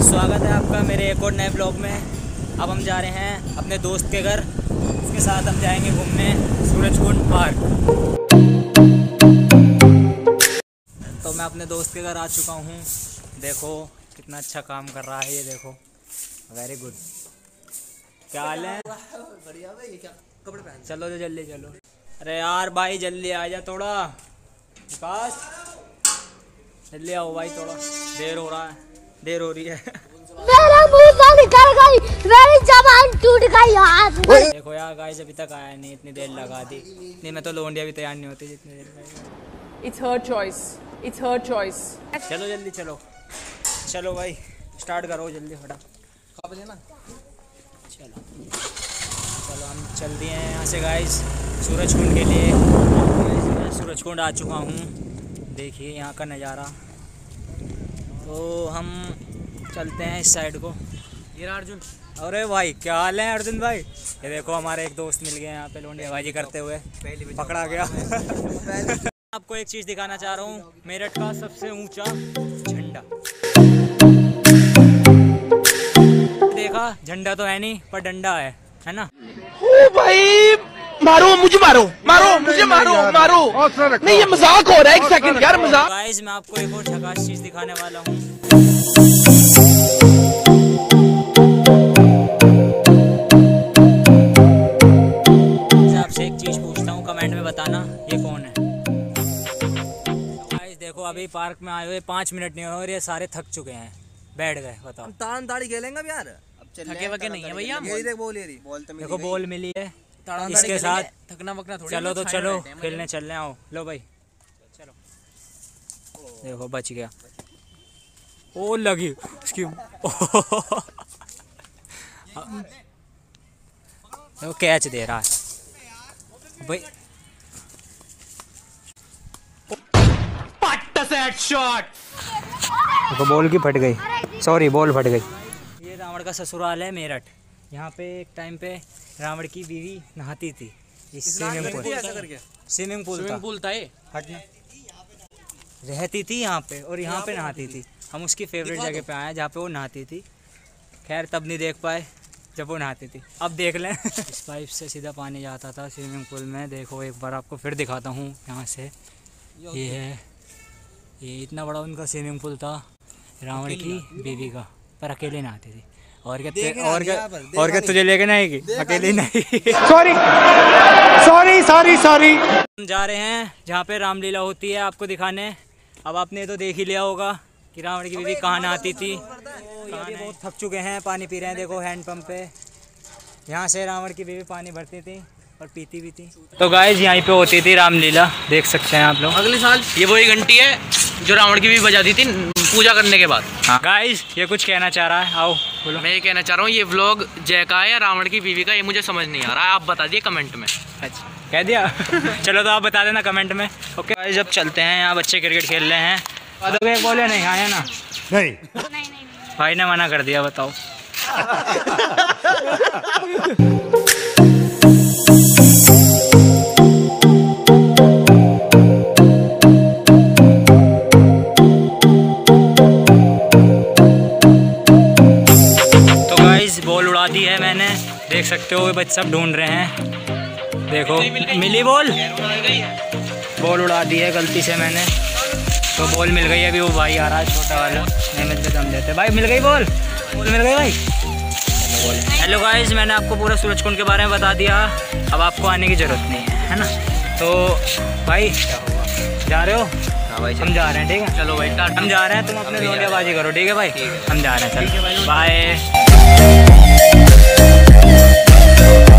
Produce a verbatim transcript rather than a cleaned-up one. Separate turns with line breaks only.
Guys, स्वागत है आपका मेरे एक और नए ब्लॉग में। अब हम जा रहे हैं अपने दोस्त के घर। उसके साथ हम जाएंगे घूमने सूरजकुंड पार्क। तो मैं अपने दोस्त के घर आ चुका हूँ। देखो कितना अच्छा काम कर रहा है ये, देखो वेरी गुड। क्या हाल है?
बढ़िया भाई। ये क्या कपड़े पहन?
चलो तो जल्दी चलो। अरे यार भाई जल्दी आ जा, थोड़ा विकास जल्दी आओ भाई, थोड़ा देर हो रहा है, देर हो रही है।
मेरा मुंह से निकल गई, मेरी जबान टूट गई यार।
देखो यार गाइस, अभी तक आया नहीं, इतनी देर लगा दी। नहीं मैं तो लोंडिया भी तैयार नहीं होती जितनी देर लगी।
It's her choice. It's her choice.
चलो जल्दी चलो, चलो भाई स्टार्ट करो जल्दी फटा।
कब लेना?
चलो चलो हम चल दिए हैं यहाँ से गाइस सूरजकुंड के लिए। मैं सूरजकुंड आ चुका हूँ, देखिए यहाँ का नज़ारा। तो हम चलते हैं इस साइड को। ये अर्जुन, अरे भाई क्या हाल है अर्जुन भाई? ये देखो हमारे एक दोस्त मिल गए यहाँ पे लोंडियाबाजी करते हुए, पकड़ा गया। आपको एक चीज़ दिखाना चाह रहा हूँ, मेरठ का सबसे ऊंचा झंडा। देखा, झंडा तो है नहीं पर डंडा है, है ना?
ओ भाई मारो मुझे, मारो मारो मुझे, मारो मारो। नहीं ये मजाक हो रहा है, एक सेकंड यार मजाक।
गाइस मैं आपको एक और झकास चीज़ दिखाने वाला हूँ। आपसे एक चीज़ पूछता हूँ, कमेंट में बताना ये कौन है। गाइस देखो अभी पार्क में आए हुए पाँच मिनट नहीं हुए और ये सारे थक चुके हैं, बैठ गए। बताओ
हम तान ताड़ी खेलेंगे अब यार।
थके वके नहीं है भैया।
ये देख बॉल, ये रही बॉल तो
देखो बॉल मिली है इसके साथ।
थकना वकना थोड़ी।
चलो तो चलो खेलने चल रहे, आओ लो भाई चलो। देखो बच गया, ओ लगी उसकी। वो कैच दे रहा है भाई। देखो बॉल की फट गई, सॉरी बॉल फट गई। ये रावण का ससुराल है मेरठ। यहाँ पे एक टाइम पे रावण की बीवी नहाती थी इस swimming pool. Swimming pool
swimming pool था ये।
हटना रहती थी यहाँ पे और यहाँ पे नहाती थी। हम उसकी फेवरेट जगह पे आए जहाँ पे वो नहाती थी। खैर तब नहीं देख पाए जब वो नहाती थी, अब देख लें। इस पाइप से सीधा पानी जाता था स्विमिंग पूल में। देखो एक बार आपको फिर दिखाता हूँ यहाँ से। ये है, ये इतना बड़ा उनका स्विमिंग पूल था रावण की बीवी का, पर अकेले नहाती थी। और क्या और क्या और क्या तुझे लेके ना आएगी? अकेली नहीं।
Sorry sorry sorry sorry.
हम जा रहे हैं जहाँ पे रामलीला होती है आपको दिखाने। अब आपने तो देख ही लिया होगा कि रावण की बीवी कहाँ नहाती थी। ये भी बहुत थक चुके हैं, पानी पी रहे हैं। देखो हैंड पंप पे, यहाँ से रावण की बीवी पानी भरती थी और पीती भी थी। तो गाइस यहीं पे होती थी रामलीला, देख सकते हैं आप लोग।
अगले साल ये वही घंटी है जो रावण की भी बजाती थी पूजा करने के बाद।
हाँ गाइस ये कुछ कहना चाह रहा है, आओ बोलो।
मैं ये कहना चाह रहा हूँ, ये व्लॉग जय का है या रावण की बीवी का, ये मुझे समझ नहीं आ रहा है। आप बता दिए कमेंट में।
अच्छा कह दिया। चलो तो आप बता देना कमेंट में। ओके गाइस जब चलते हैं, यहाँ बच्चे क्रिकेट खेल रहे हैं। बोले नहीं आया ना? नहीं भाई ने मना कर दिया, बताओ। तो गाइस बॉल उड़ा दी है मैंने, देख सकते हो। बच्चे सब ढूंढ रहे हैं, देखो मिली बॉल। बॉल उड़ा दी है गलती से मैंने, तो बॉल मिल गई। अभी वो भाई आ रहा है छोटा वाला, नहीं मिलते दम देते। भाई मिल गई बॉल, बॉल मिल गई भाई। हेलो गाइस, मैंने आपको पूरा सूरजकुंड के बारे में बता दिया। अब आपको आने की ज़रूरत नहीं है, है ना? तो भाई जा रहे हो?
हाँ भाई
हम जा रहे हैं, ठीक है?
चलो भाई
हम जा रहे हैं, तुम अपने लोंडियाबाजी करो, ठीक है भाई? हम जा रहे हैं, चलो बाय।